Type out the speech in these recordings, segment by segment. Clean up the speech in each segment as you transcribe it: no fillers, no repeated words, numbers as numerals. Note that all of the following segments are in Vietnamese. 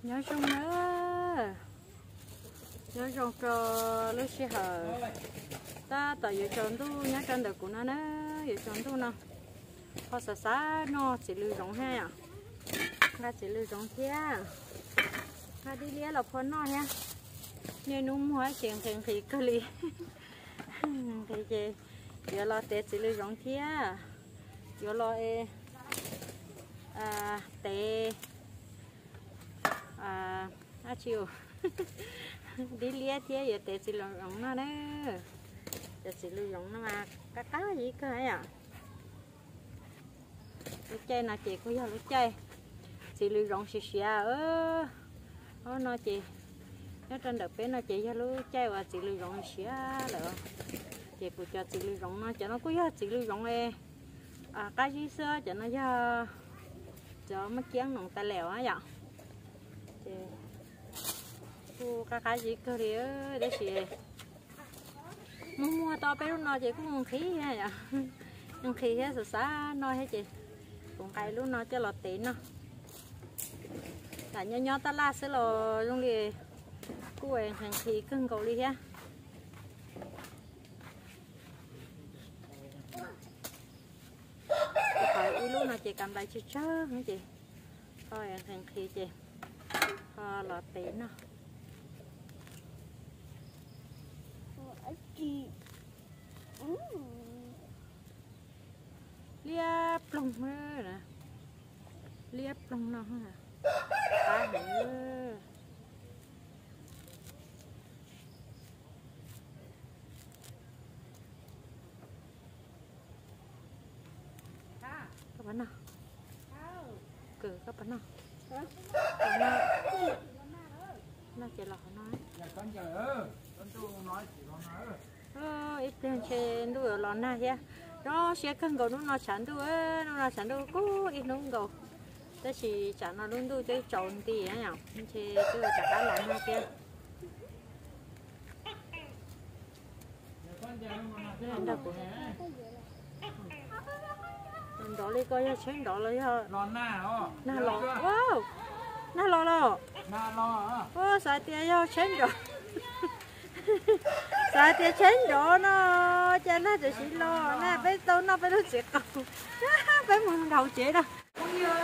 nhớ trong nữa nhớ trong cho lúc xưa hở ta tại giờ chọn tu nhớ trong đời của nó nữa giờ chọn tu nào họ sợ xa nó chỉ lưu giống hay à là chỉ lưu giống thế là đi lia là phun nó ha nên nung hóa chuyện thì cơ li thì chị giờ lo tết chỉ lưu giống thế giờ lo tê chiều đi lia thế giờ tết chỉ lưu giống nó đấy giờ chỉ lưu giống nó mà cá gì cơ ấy à lúc chơi nào chị có giờ lúc chơi chỉ lưu giống xì xì nó chị nó trên đợt bé nó chị giờ lúc chơi và chỉ lưu giống xì nữa chị phụ cho chỉ lưu giống nó cho nó có giờ chỉ lưu giống ấy cái gì xưa cho nó giờ cho mất chén nòng ta lèo á vậy chị cái gì cơ đi để chị mua to bé nó chị cũng không khí vậy không khí hết rồi xa nói hết chị cũng cái lúc nó cho lọt tiền nó là nhỏ ta la sẽ là luôn đi cô ấy hàng thì cưng cầu đi ha phải lúc nào chị cầm lại chưa chớ hả chị thôi hàng thì chị lọt tiền nó liếp lông nè liếp lông nó hả cá nữa các bạn nào cử các bạn nào nó chỉ là nói ít tiền trên đuổi lon na nha nó sẽ cần cầu nó chán đuổi nó chán đuổi cố ít nó cầu thế thì chán nó luôn đuổi tới trộn thì nhá thì cứ chả cá lon na kia đó đi coi chén đó lấy lon na na lon wow na lon lo ô sai tiền yo chén đó sai tiền chén đó nó cho nó chỉ xin lo nè bây tôi nó bây tôi chết cầu bây mình đầu chết đâu cũng như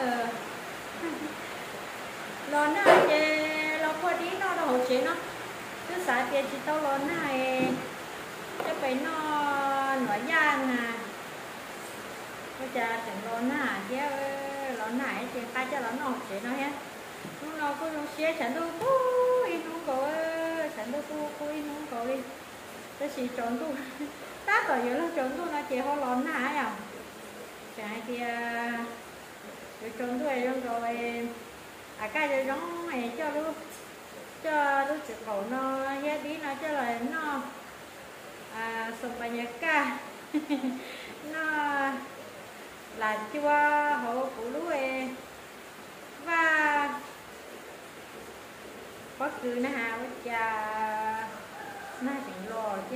lon na chè lo qua đi nó đầu chết nó cứ sai tiền chỉ tao lon này cho phải nó nói giang à bây giờ chẳng lon na chứ lon này tiền tay cho nó chết nó hết lúc nào có trong xe chẳng đâu có in không có chẳng đâu có in không có đi cái gì trộn tu tác ở dưới là trộn tu là chỉ họ lon hả nhở cái kia rồi trộn tu này rồi cái rồi giống này cho lúc chụp cổ nó hết đi nó cho là nó sùng bài nhạc ca nó là chua hộ phụ lúa và bất cứ nó hào cha nó chẳng lò chứ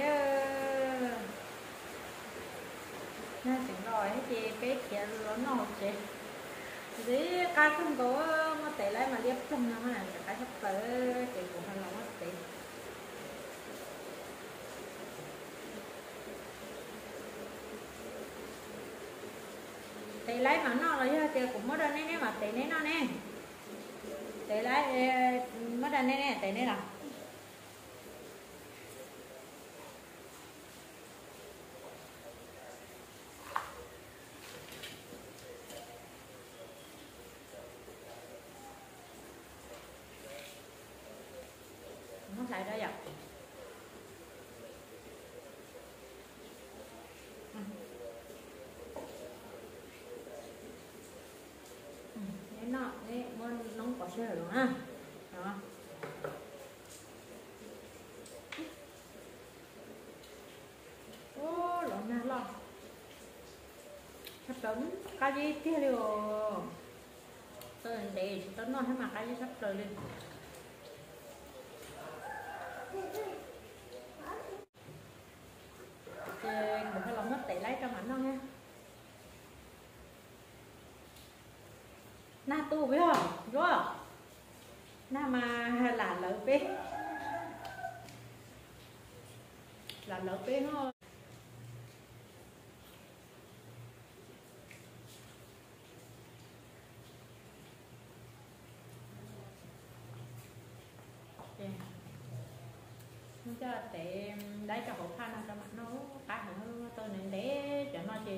nó chẳng lò hết chị cái kia nó nổi chị dưới cá không có mà tệ lại mà liếp không nó mà cái sắp tới chị cũng hay lòng mất tiền tệ lấy mà nó là chị cũng mất đơn đấy mà tệ lấy nó nè tệ lấy mất đơn đấy nè tệ lấy nào không xài ra vậy nó đấy nó có chơi rồi ha đó ô lộn na lộn sắp tới cái gì kia rồi tôi để tôi nói thấy mà cái gì sắp tới lên một cái lòng hết tệ lấy trong ảnh đó nha na tu biết không rồi na mà là lỡ bé là lỡ bé thôi. Cho để đấy cho hộp pha cho mặt nó cá hơn tôi nên để cho nó chìm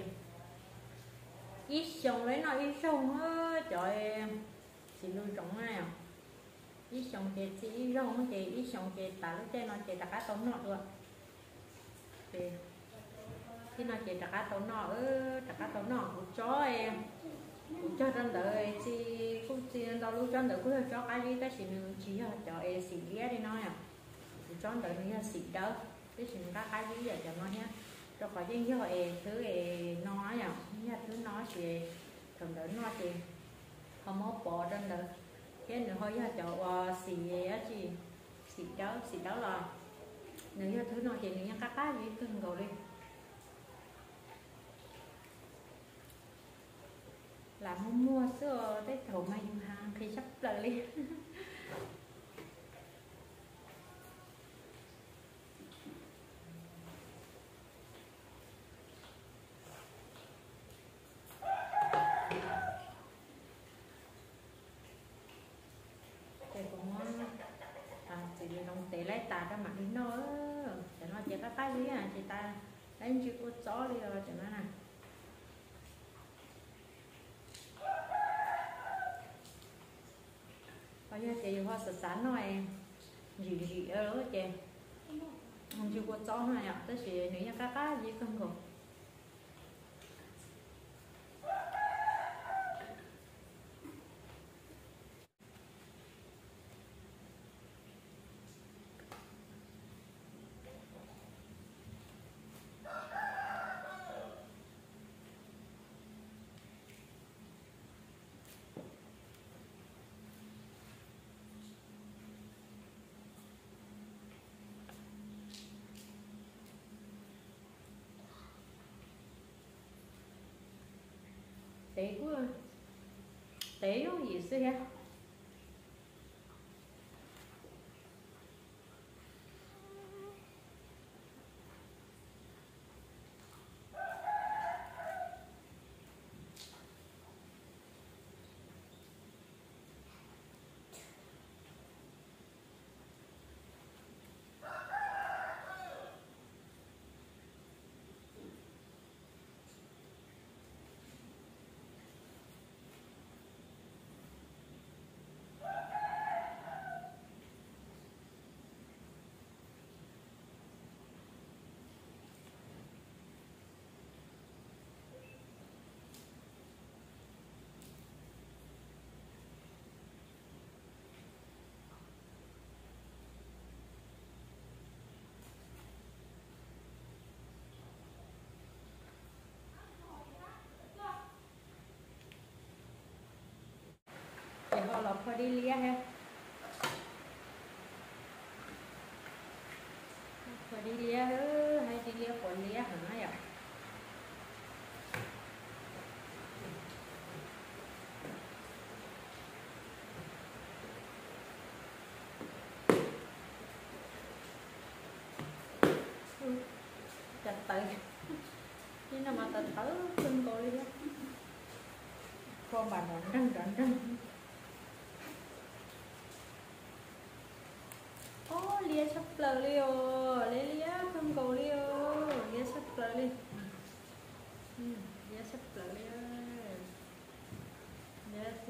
ít sông lấy nó ít sông á trời chỉ nuôi trồng này ít sông thì chỉ ít sông thì ít sông thì ta lúc trên nó chỉ đặt cá tôm nọ thôi thì khi nó chỉ đặt cá tôm nọ đặt cá tôm nọ của chó em của cho trên đời chỉ cũng chỉ đâu lúc trên đời cũng cho cái gì ta chỉ là cho em xịt ghé đi nói à cho đợi nó xịt đâu cái chuyện cái gì vậy cho nó nhé cho có những cái thứ nói à những thứ nói thì thường đợi nó thì không có bỏ trên đời cái nữa thôi cho xịt đó là nếu như thứ nói thì nếu như cái gì cần cầu đi làm mua sữa tới thầu may hàng khi sắp tới đi. Thì nông tệ lấy ta ra mặt đi nó cho nó chỉ có cái lý à chị ta lấy chưa có chó đi rồi cho nó nè bây giờ chị hoa sạch sẵn rồi gì ở đó chị không chưa có chó này ạ tới chị nghĩ là cái gì không được tế quá tế nó gì xưa ha để họ lọc qua đi lia ha qua đi lia hay đi lia còn lia hả vậy chặt tay nhưng mà ta thở chân tôi đi con bà nó răng ô lia sắp lờ liêu lia không cầu liêu lia sắp lờ liêu lia sắp lờ liêu lia cùng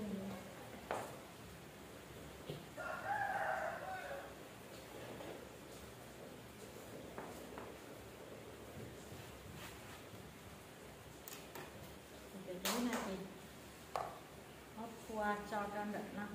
cái này thì hấp qua cho đợt nó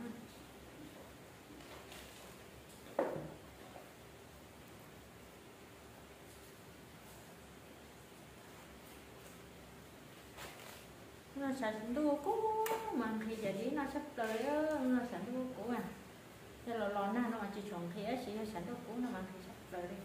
nó sản đua cũ mà khi giờ đi nó sắp tới nó sản đua cũ à thế là lò na nó mà chỉ chọn khi ấy chỉ sản đua cũ nó mà khi sắp tới đi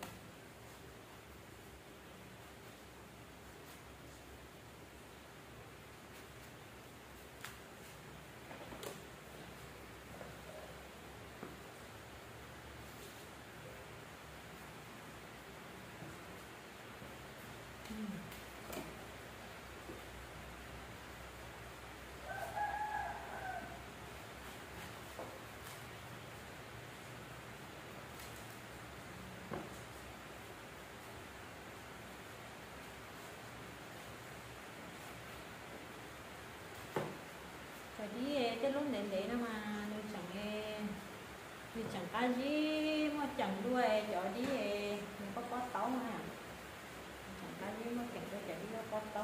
cái lúc để nó mà nó chẳng cái gì mà chẳng đuôi chỗ đi mình có tấu mà chẳng cái gì mà chẳng đuôi chạy đi có tấu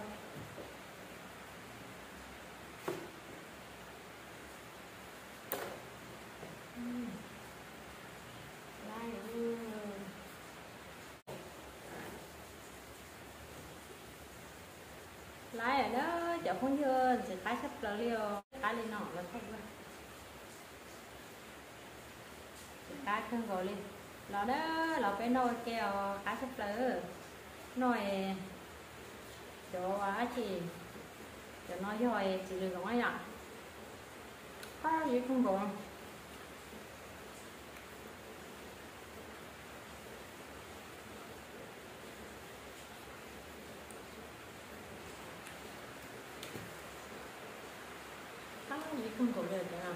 lái ở đó chợ không dơ sẽ tái sắp là liều cái lên nọ là không rồi cái không gọi lên là đó là cái nồi kèo cái sắp lỡ nồi chỗ á chị chỗ nói rồi chị đừng nói ạ có gì không gọi gì không có được nào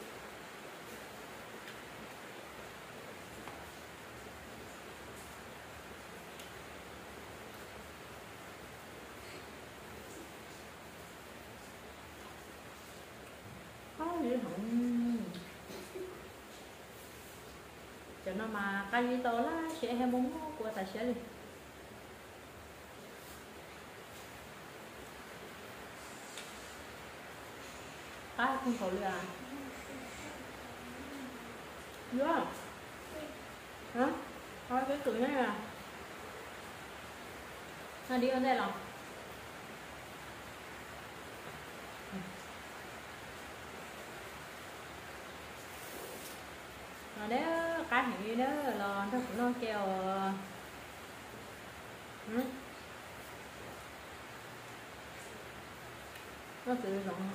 có gì không cho nó mà cái gì to là sẽ hay muốn của tài xế đi cái không có được à yeah. Hả? Thôi cái cười này à nó đi ở đây lòng mà đấy cái gì đó là nó cũng nó kêu nó tự động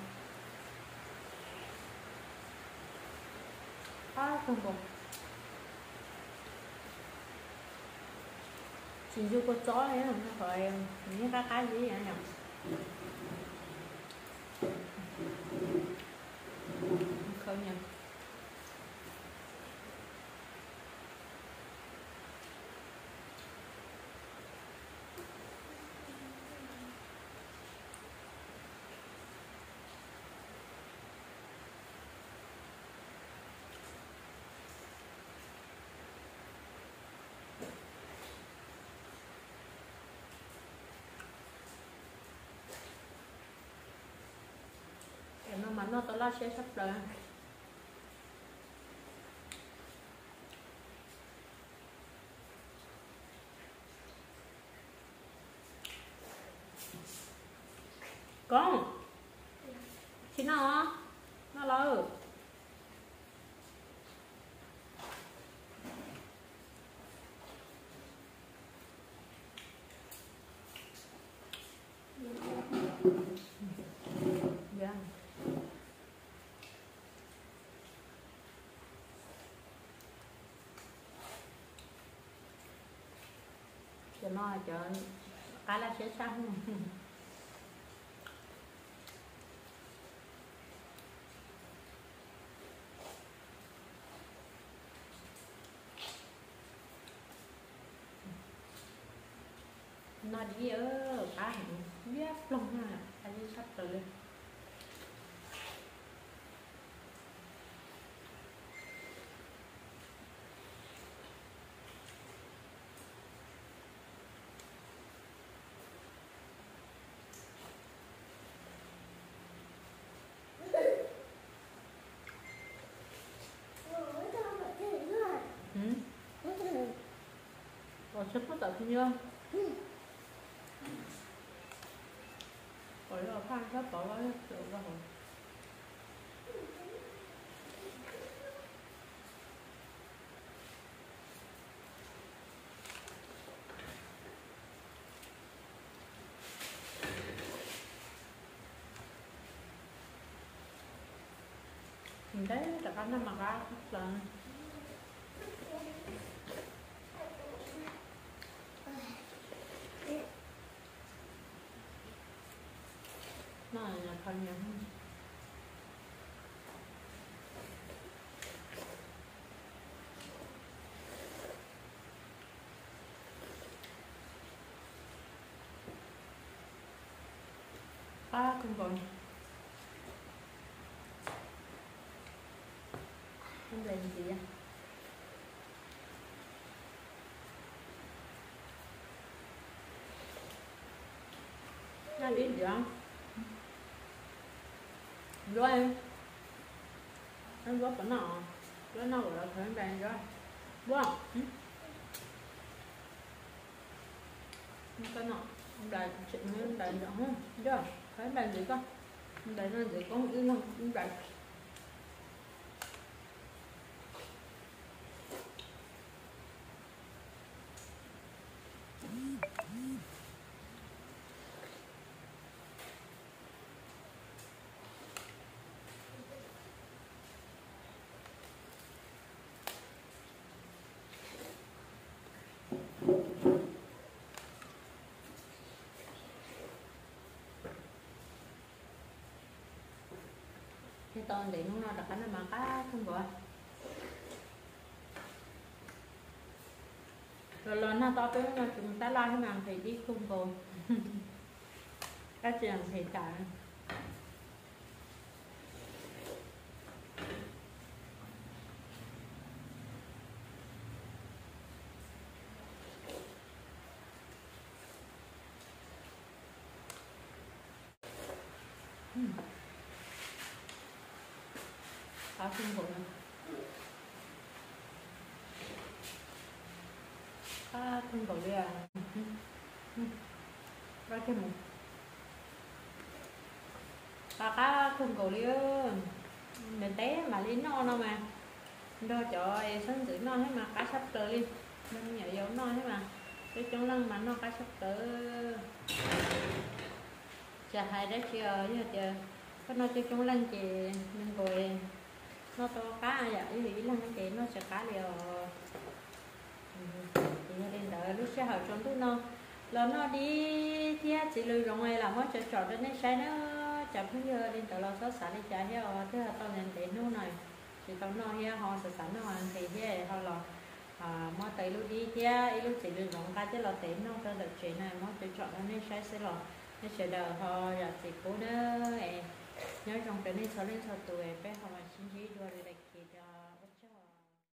không có chỉ vô con chó ấy không phải những cái gì vậy nhỉ không nhỉ mà nó to là sẽ sắp rồi con chị nó lâu dạ cho nó cho cái là sẽ xong nó đi ở cái ghép lòng ha anh đi sắp rồi lên sắp có tập chưa rồi là phan sắp bỏ ra được ra rồi đấy là con nó mặc ra là nó là thân nhau không còn Không làm gì à? Nó đi được không? Rồi em có cái nọ là phải bàn rồi. Đúng không? Cái nọ đàn chuyện nó đàn rõ không? Rồi, phải bàn gì con? Đàn nó gì con yên không? Đàn cái tôn thì nó đặt nó mà cá không gọi rồi lớn nó to tới nó chúng ta lo cái màng thì đi không còn các trường thì cả có không còn có không còn đi à có cái một cá không còn đi mình té mà đi no đâu mà đo trời sáng tử no hết mà cá sắp tới đi nên nhảy dấu no hết mà cái chỗ lăng mà nó cá sắp tới chả hay đấy chưa chứ chờ có nó cho chúng lăng chị mình rồi nó to cá vậy thì lăng chị nó sẽ cá liều thì đến đợi lúc sẽ hỏi trong túi nó là nó đi thì chỉ lười rồi ngoài là mới cho trọt đến đây sai nó chậm bây giờ đến đợi là số sản đi trả theo thế là tao nhận tiền luôn này thì tao nói he họ sẽ sẵn nó hoàn thì thế họ là mới tới lúc đi thế lúc chỉ lười rồi cái chứ là tiền nó cho được chuyện này mới cho chọn đến đây sai sẽ là nó sẽ đợi họ là chỉ cố nữa nhớ trong cái này sau lên sau tuổi bé họ mà xin gì rồi